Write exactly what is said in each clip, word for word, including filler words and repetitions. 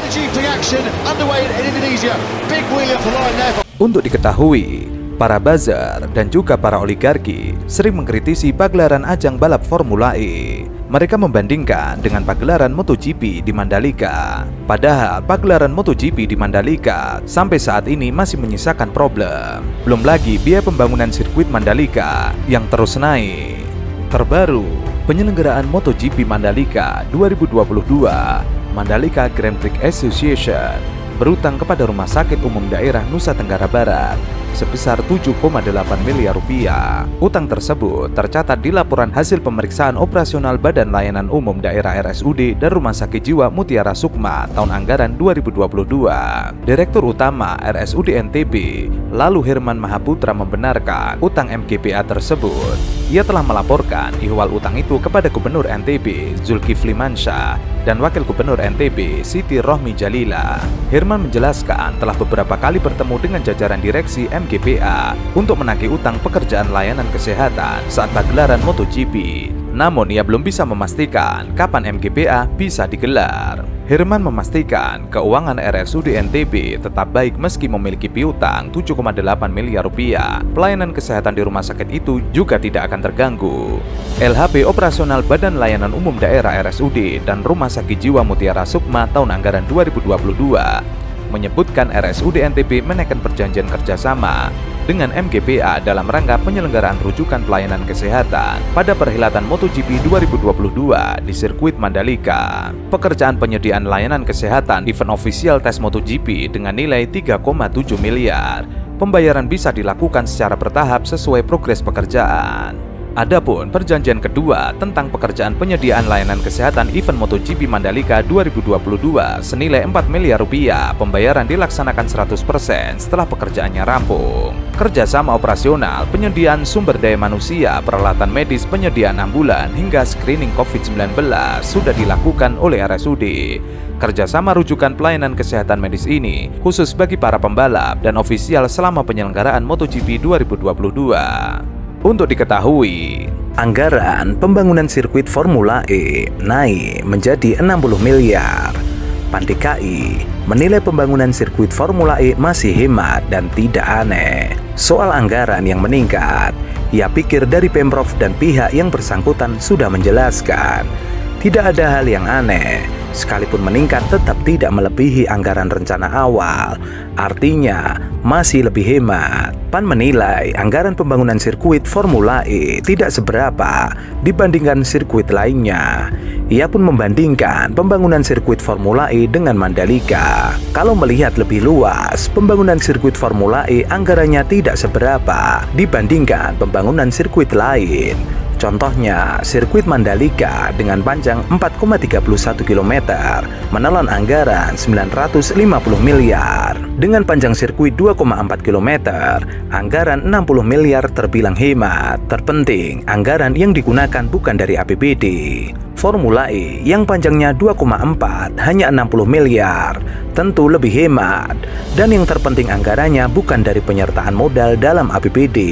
MotoGP action underway in Indonesia. Big wheel for line there. Untuk diketahui, para buzzer dan juga para oligarki sering mengkritisi pagelaran ajang balap Formula E. Mereka membandingkan dengan pagelaran MotoGP di Mandalika. Padahal pagelaran MotoGP di Mandalika sampai saat ini masih menyisakan problem. Belum lagi biaya pembangunan sirkuit Mandalika yang terus naik. Terbaru, penyelenggaraan MotoGP Mandalika dua ribu dua puluh dua, Mandalika Grand Prix Association berutang kepada Rumah Sakit Umum Daerah Nusa Tenggara Barat sebesar tujuh koma delapan miliar rupiah. Utang tersebut tercatat di laporan hasil pemeriksaan operasional Badan Layanan Umum Daerah R S U D dan Rumah Sakit Jiwa Mutiara Sukma tahun anggaran dua ribu dua puluh dua. Direktur Utama R S U D N T B, lalu Herman Mahaputra, membenarkan utang M G P A tersebut. Ia telah melaporkan ihwal utang itu kepada Gubernur N T B Zulkifli Mansyah dan Wakil Gubernur N T B Siti Rohmi Jalila. Herman menjelaskan telah beberapa kali bertemu dengan jajaran direksi M G P A untuk menagih utang pekerjaan layanan kesehatan saat pagelaran MotoGP. Namun ia belum bisa memastikan kapan M G P A bisa digelar. Herman memastikan keuangan R S U D N T B tetap baik meski memiliki piutang tujuh koma delapan miliar rupiah. Pelayanan kesehatan di rumah sakit itu juga tidak akan terganggu. L H P operasional Badan Layanan Umum Daerah R S U D dan Rumah Sakit Jiwa Mutiara Sukma tahun anggaran dua ribu dua puluh dua menyebutkan R S U D N T B menaikkan perjanjian kerjasama dengan M G P A dalam rangka penyelenggaraan rujukan pelayanan kesehatan pada perhelatan MotoGP dua ribu dua puluh dua di sirkuit Mandalika. Pekerjaan penyediaan layanan kesehatan event official tes MotoGP dengan nilai tiga koma tujuh miliar. Pembayaran bisa dilakukan secara bertahap sesuai progres pekerjaan. Adapun perjanjian kedua tentang pekerjaan penyediaan layanan kesehatan event MotoGP Mandalika dua ribu dua puluh dua senilai empat miliar rupiah, pembayaran dilaksanakan seratus persen setelah pekerjaannya rampung. Kerjasama operasional, penyediaan sumber daya manusia, peralatan medis, penyediaan ambulan, hingga screening COVID sembilan belas sudah dilakukan oleh R S U D. Kerjasama rujukan pelayanan kesehatan medis ini khusus bagi para pembalap dan ofisial selama penyelenggaraan MotoGP dua ribu dua puluh dua. Untuk diketahui, anggaran pembangunan sirkuit Formula E naik menjadi enam puluh miliar. Pandi K I menilai pembangunan sirkuit Formula E masih hemat dan tidak aneh. Soal anggaran yang meningkat, ia pikir dari Pemprov dan pihak yang bersangkutan sudah menjelaskan. Tidak ada hal yang aneh, sekalipun meningkat tetap tidak melebihi anggaran rencana awal. Artinya masih lebih hemat. Pan menilai anggaran pembangunan sirkuit Formula E tidak seberapa dibandingkan sirkuit lainnya. Ia pun membandingkan pembangunan sirkuit Formula E dengan Mandalika. Kalau melihat lebih luas, pembangunan sirkuit Formula E anggarannya tidak seberapa dibandingkan pembangunan sirkuit lain. Contohnya, sirkuit Mandalika dengan panjang empat koma tiga satu kilometer menelan anggaran sembilan ratus lima puluh miliar. Dengan panjang sirkuit dua koma empat kilometer, anggaran enam puluh miliar terbilang hemat. Terpenting, anggaran yang digunakan bukan dari A P B D. Formula E yang panjangnya dua koma empat hanya enam puluh miliar, tentu lebih hemat. Dan yang terpenting anggarannya bukan dari penyertaan modal dalam A P B D.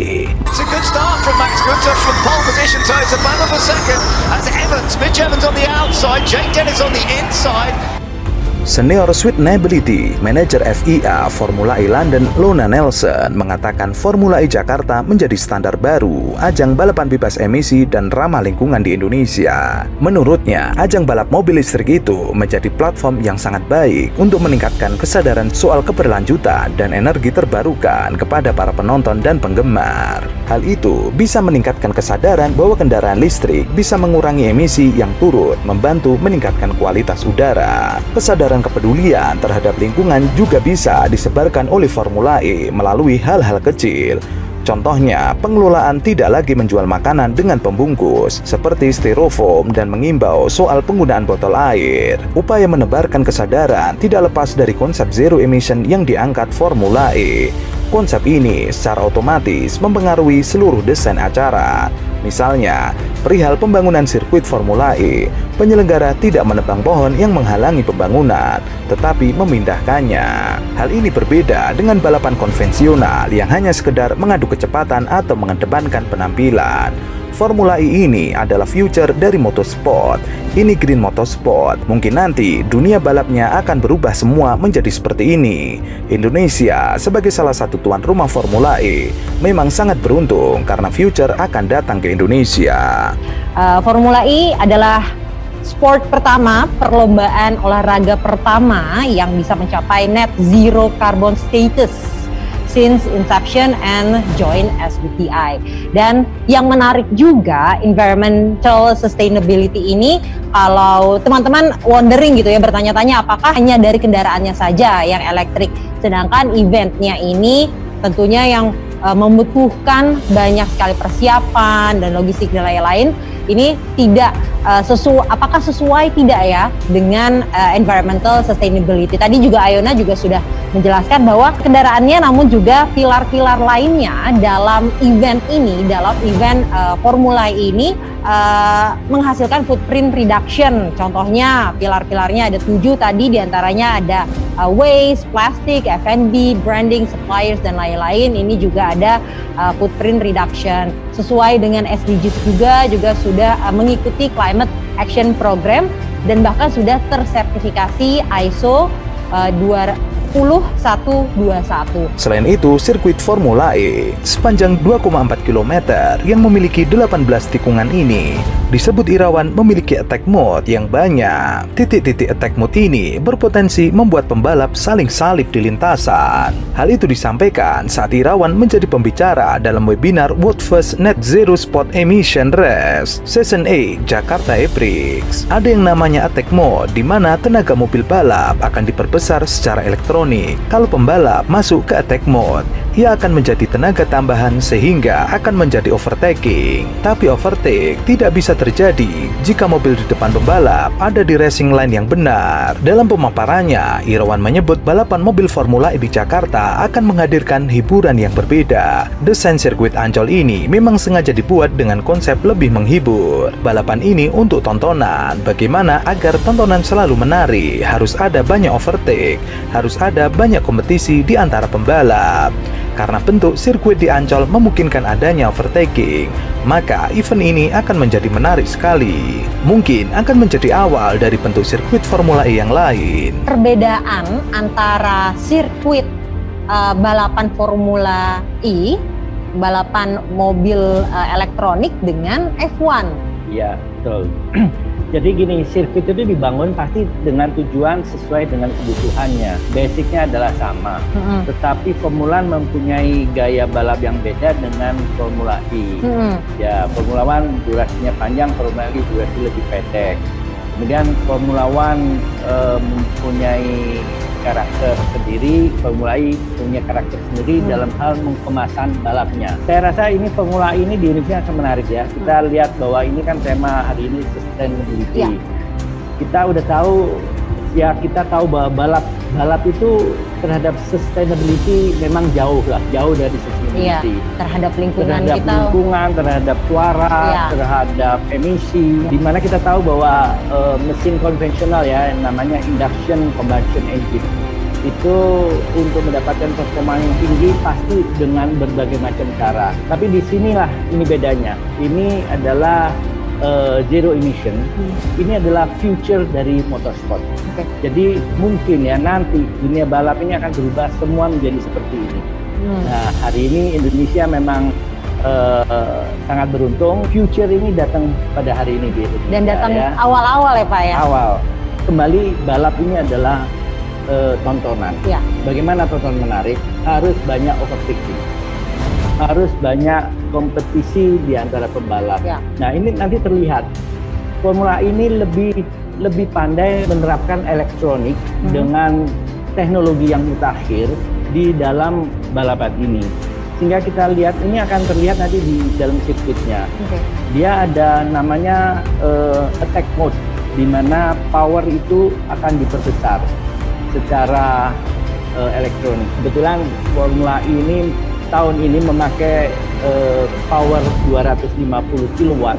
From Max Günther from pole position, so it's a battle for second as Evans, Mitch Evans on the outside, Jake Dennis on the inside. Senior Sustainability Manager F I A Formula E London, Lona Nelson, mengatakan Formula E Jakarta menjadi standar baru ajang balapan bebas emisi dan ramah lingkungan di Indonesia. Menurutnya, ajang balap mobil listrik itu menjadi platform yang sangat baik untuk meningkatkan kesadaran soal keberlanjutan dan energi terbarukan kepada para penonton dan penggemar. Hal itu bisa meningkatkan kesadaran bahwa kendaraan listrik bisa mengurangi emisi yang turut membantu meningkatkan kualitas udara. Kesadaran kepedulian terhadap lingkungan juga bisa disebarkan oleh Formula E melalui hal-hal kecil. Contohnya, pengelolaan tidak lagi menjual makanan dengan pembungkus seperti styrofoam dan mengimbau soal penggunaan botol air. Upaya menebarkan kesadaran tidak lepas dari konsep zero emission yang diangkat Formula E. Konsep ini secara otomatis mempengaruhi seluruh desain acara. Misalnya, perihal pembangunan sirkuit Formula E, penyelenggara tidak menebang pohon yang menghalangi pembangunan, tetapi memindahkannya. Hal ini berbeda dengan balapan konvensional yang hanya sekedar mengadu kecepatan atau mengedepankan penampilan. Formula E ini adalah future dari motorsport. Ini Green Motorsport. Mungkin nanti dunia balapnya akan berubah semua menjadi seperti ini. Indonesia sebagai salah satu tuan rumah Formula E memang sangat beruntung karena future akan datang ke Indonesia. Uh, Formula E adalah sport pertama, perlombaan olahraga pertama yang bisa mencapai net zero carbon status since inception and join S B T I. Dan yang menarik juga environmental sustainability ini, kalau teman-teman wondering gitu ya, bertanya-tanya apakah hanya dari kendaraannya saja yang elektrik, sedangkan eventnya ini tentunya yang uh, membutuhkan banyak sekali persiapan dan logistik dan lain-lain. Ini tidak uh, sesuai, apakah sesuai tidak ya dengan uh, environmental sustainability. Tadi juga Ayona juga sudah menjelaskan bahwa kendaraannya, namun juga pilar-pilar lainnya dalam event ini, dalam event uh, Formula E ini uh, menghasilkan footprint reduction. Contohnya pilar-pilarnya ada tujuh tadi, diantaranya ada uh, waste, plastik, F and B, branding, suppliers dan lain-lain. Ini juga ada uh, footprint reduction. Sesuai dengan S D Gs juga juga sudah uh, mengikuti Climate Action Program dan bahkan sudah tersertifikasi I S O uh, dua puluh satu dua puluh satu. Selain itu, sirkuit Formula E sepanjang dua koma empat kilometer yang memiliki delapan belas tikungan ini disebut Irawan memiliki attack mode yang banyak. Titik-titik attack mode ini berpotensi membuat pembalap saling salib di lintasan. Hal itu disampaikan saat Irawan menjadi pembicara dalam webinar World First Net Zero Sport Emission Race Season delapan Jakarta E Prix. Ada yang namanya attack mode, di mana tenaga mobil balap akan diperbesar secara elektronik. Kalau pembalap masuk ke attack mode, ia akan menjadi tenaga tambahan sehingga akan menjadi overtaking. Tapi overtake tidak bisa terjadi jika mobil di depan pembalap ada di racing line yang benar. Dalam pemaparannya, Irawan menyebut balapan mobil Formula E di Jakarta akan menghadirkan hiburan yang berbeda. Desain sirkuit Ancol ini memang sengaja dibuat dengan konsep lebih menghibur. Balapan ini untuk tontonan. Bagaimana agar tontonan selalu menarik? Harus ada banyak overtake, harus ada ada banyak kompetisi di antara pembalap. Karena bentuk sirkuit di Ancol memungkinkan adanya overtaking, maka event ini akan menjadi menarik sekali. Mungkin akan menjadi awal dari bentuk sirkuit Formula E yang lain. Perbedaan antara sirkuit uh, balapan Formula E, balapan mobil uh, elektronik dengan F satu. Iya, betul. Jadi gini, sirkuit itu dibangun pasti dengan tujuan sesuai dengan kebutuhannya. Basicnya adalah sama, mm-hmm. tetapi Formula mempunyai gaya balap yang beda dengan Formula E. Mm-hmm. Ya, Formula One durasinya panjang, Formula E durasi lebih pendek. Kemudian Formula One uh, mempunyai karakter sendiri, Formula E punya karakter sendiri hmm. dalam hal pengemasan balapnya. Saya rasa ini Formula E ini di Indonesia akan menarik ya. Kita hmm. lihat bahwa ini kan tema hari ini sustainability. Ya. Kita udah tahu ya, kita tahu bahwa balap balap itu terhadap sustainability memang jauh lah, jauh dari sustainability. Iya, terhadap lingkungan terhadap kita. lingkungan, terhadap suara, ya. terhadap emisi. Ya. Di mana kita tahu bahwa uh, mesin konvensional ya, yang namanya induction combustion engine, itu untuk mendapatkan performa yang tinggi pasti dengan berbagai macam cara. Tapi di sinilah ini bedanya. Ini adalah uh, zero emission. Hmm. Ini adalah future dari motorsport. Okay. Jadi mungkin ya nanti dunia balap ini akan berubah semua menjadi seperti ini. Hmm. Nah, hari ini Indonesia memang uh, sangat beruntung. Future ini datang pada hari ini di Indonesia. Dan datang awal-awal ya, ya Pak ya? Awal. Kembali balap ini adalah uh, tontonan. Ya. Bagaimana tontonan menarik? Harus banyak overtaking. Harus banyak kompetisi di antara pembalap. Ya. Nah, ini nanti terlihat. Formula ini lebih lebih pandai menerapkan elektronik hmm. dengan teknologi yang mutakhir di dalam balapan ini. Sehingga kita lihat, ini akan terlihat nanti di dalam sirkuitnya. Okay. Dia ada namanya uh, attack mode, di mana power itu akan diperbesar secara uh, elektronik. Kebetulan Formula E ini tahun ini memakai uh, power dua ratus lima puluh kilowatt,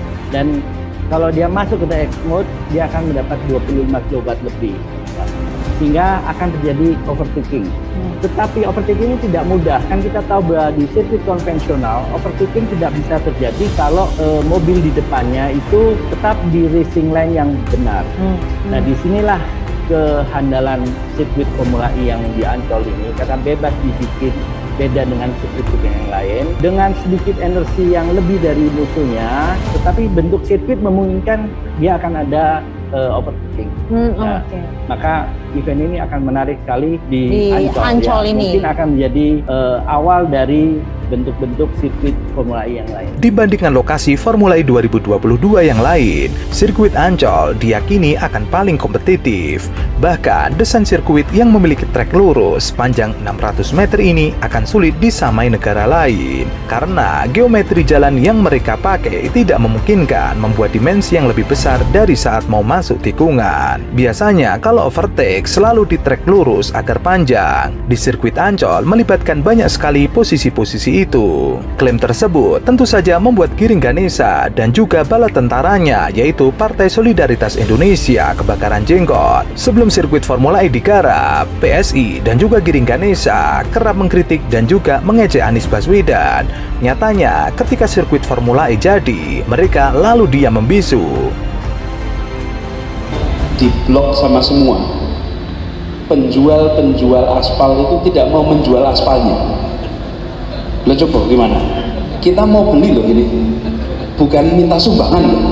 dan kalau dia masuk ke attack mode, dia akan mendapat dua puluh lima kilowatt lebih. sehingga akan terjadi overtaking. Tetapi overtaking ini tidak mudah, kan kita tahu bahwa di sirkuit konvensional overtaking tidak bisa terjadi kalau e, mobil di depannya itu tetap di racing lane yang benar. Hmm. Nah, disinilah kehandalan sirkuit Formula E yang di Ancol ini, karena bebas dibikin beda dengan sirkuit yang lain, dengan sedikit energi yang lebih dari musuhnya, tetapi bentuk sirkuit memungkinkan dia akan ada uh, overtaking. Hmm, nah, okay. Maka event ini akan menarik sekali di, di Ancol, Ancol ya. Ini mungkin akan menjadi uh, awal dari bentuk-bentuk sirkuit Formula E yang lain. Dibandingkan lokasi Formula E dua ribu dua puluh dua yang lain, sirkuit Ancol diyakini akan paling kompetitif. Bahkan, desain sirkuit yang memiliki trek lurus sepanjang enam ratus meter ini akan sulit disamai negara lain, karena geometri jalan yang mereka pakai tidak memungkinkan membuat dimensi yang lebih besar dari saat mau masuk tikungan. Biasanya, kalau overtake selalu di trek lurus agar panjang. Di sirkuit Ancol melibatkan banyak sekali posisi-posisi itu. Klaim tersebut tentu saja membuat Giring Ganesa dan juga bala tentaranya, yaitu Partai Solidaritas Indonesia Kebakaran Jenggot. Sebelum sirkuit Formula E digarap, P S I dan juga Giring Ganesa kerap mengkritik dan juga mengejek Anies Baswedan. Nyatanya, ketika sirkuit Formula E jadi, mereka lalu diam membisu. Diblok sama semua. Penjual-penjual aspal itu tidak mau menjual aspalnya. Lo coba gimana? Kita mau beli loh ini, bukan minta sumbangan loh.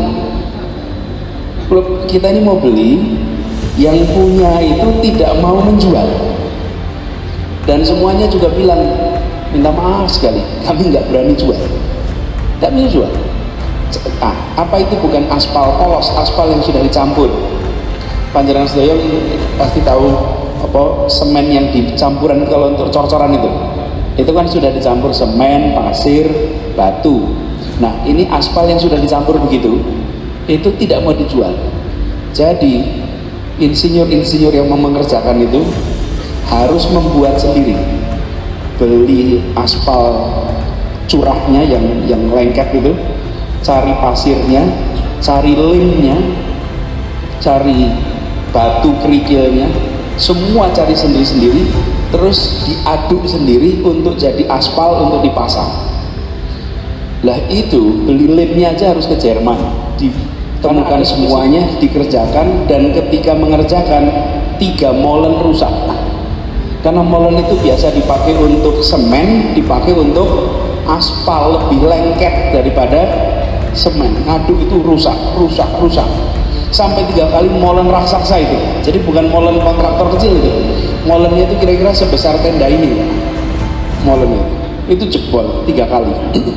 Kita ini mau beli, yang punya itu tidak mau menjual, dan semuanya juga bilang minta maaf sekali, kami nggak berani jual, nggak bisa jual. Ah, apa itu bukan aspal polos, aspal yang sudah dicampur. Panjenengan sedaya pasti tahu apa semen yang dicampuran kalau untuk cor-coran itu. Itu kan sudah dicampur semen, pasir, batu. Nah, ini aspal yang sudah dicampur begitu, itu tidak mau dijual. Jadi, insinyur-insinyur yang mengerjakan itu harus membuat sendiri. Beli aspal curahnya yang yang lengket itu, cari pasirnya, cari limnya, cari batu kerikilnya, semua cari sendiri-sendiri, terus diaduk sendiri untuk jadi aspal untuk dipasang. Lah itu beli lemnya aja harus ke Jerman, ditemukan semuanya, dikerjakan, dan ketika mengerjakan tiga molen rusak. Karena molen itu biasa dipakai untuk semen, dipakai untuk aspal, lebih lengket daripada semen. Ngaduk itu rusak, rusak, rusak. Sampai tiga kali molen raksasa itu. Jadi bukan molen kontraktor kecil itu. Molennya itu kira-kira sebesar tenda ini. Molennya itu, itu jebol tiga kali.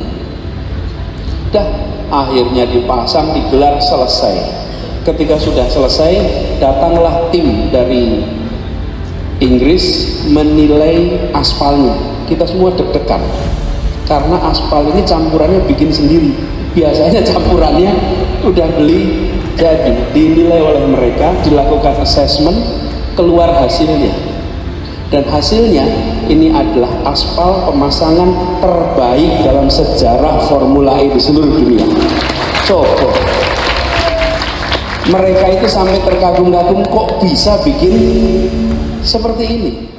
Dah, akhirnya dipasang, digelar, selesai. Ketika sudah selesai, datanglah tim dari Inggris menilai aspalnya. Kita semua deg-degan karena aspal ini campurannya bikin sendiri. Biasanya campurannya udah beli jadi, dinilai oleh mereka, dilakukan assessment, keluar hasilnya, dan hasilnya ini adalah aspal pemasangan terbaik dalam sejarah Formula E di seluruh dunia. Coba mereka itu sampai terkagum-kagum, kok bisa bikin seperti ini.